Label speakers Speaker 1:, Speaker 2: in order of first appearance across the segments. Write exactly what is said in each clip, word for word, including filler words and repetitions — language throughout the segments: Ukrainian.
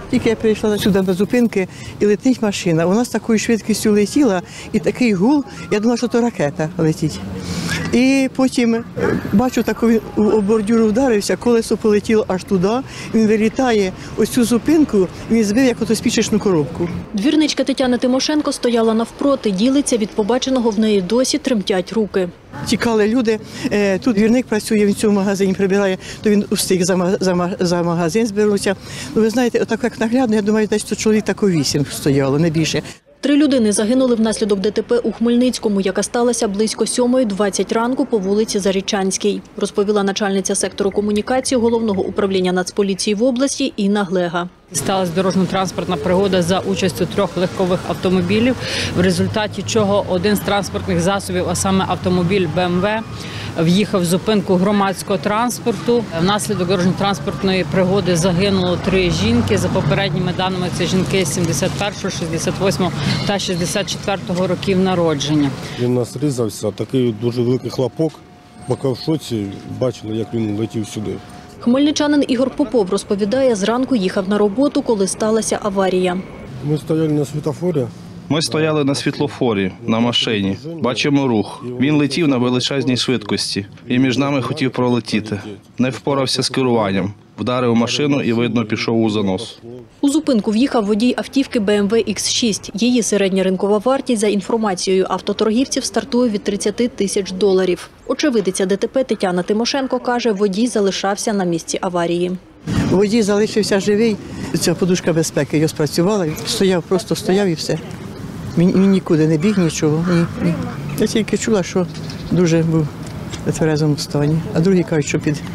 Speaker 1: Тільки я прийшла сюди до зупинки і летить машина. Вона з такою швидкістю летіла і такий гул, я думала, що то ракета летить. І потім бачу, такий у бордюру вдарився, колесо полетіло аж туди, він вилітає, ось цю зупинку він збив як ото спічечну коробку.
Speaker 2: Двірничка Тетяна Тимошенко стояла навпроти, ділиться від побаченого, в неї досі тремтять руки.
Speaker 1: Тікали люди, тут двірник працює, він в цьому магазині прибирає, то він встиг за, за, за магазин зберуться. Ну, ви знаєте, отак як наглядно, я думаю, десь то чоловік тако вісім стояло, не більше.
Speaker 2: Три людини загинули внаслідок ДТП у Хмельницькому, яка сталася близько сьомої двадцять ранку по вулиці Зарічанській, розповіла начальниця сектору комунікації Головного управління Нацполіції в області Інна Глега.
Speaker 3: Сталася дорожньо-транспортна пригода за участю трьох легкових автомобілів, в результаті чого один з транспортних засобів, а саме автомобіль Б М В, в'їхав в зупинку громадського транспорту. Внаслідок дорожньо-транспортної пригоди загинуло три жінки. За попередніми даними, це жінки сімдесят першого, шістдесят восьмого та шістдесят четвертого років народження.
Speaker 4: Він нас різався, такий дуже великий хлопок, поки в шоці бачили, як він летів сюди.
Speaker 2: Хмельничанин Ігор Попов розповідає, зранку їхав на роботу, коли сталася аварія.
Speaker 4: Ми стояли на світлофорі.
Speaker 5: Ми стояли на світлофорі, на машині. Бачимо рух. Він летів на величезній швидкості і між нами хотів пролетіти. Не впорався з керуванням. Вдарив машину і, видно, пішов у занос.
Speaker 2: У зупинку в'їхав водій автівки Б М В Ікс шість. Її середня ринкова вартість, за інформацією автоторгівців, стартує від тридцяти тисяч доларів. Очевидиця Д Т П Тетяна Тимошенко каже, водій залишався на місці аварії.
Speaker 1: Водій залишився живий, ця подушка безпеки його спрацювала, стояв, просто стояв і все. Він, він нікуди не біг, нічого. Ні, ні. Я тільки чула, що дуже був в тверезому стані, а другі кажуть, що під...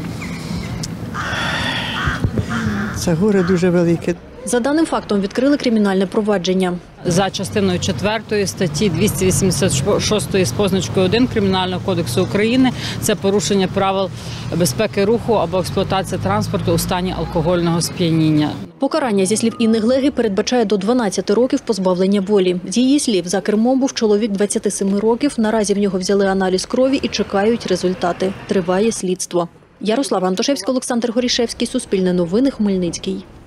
Speaker 1: Це горе дуже велике.
Speaker 2: За даним фактом відкрили кримінальне провадження.
Speaker 3: За частиною четвертої статті двісті вісімдесят шостої з позначкою один Кримінального кодексу України – це порушення правил безпеки руху або експлуатація транспорту у стані алкогольного сп'яніння.
Speaker 2: Покарання, зі слів Інни Глеги, передбачає до дванадцяти років позбавлення волі. З її слів, за кермом був чоловік двадцяти семи років, наразі в нього взяли аналіз крові і чекають результати. Триває слідство. Ярослава Антошевська, Олександр Горішевський, Суспільне новини, Хмельницький.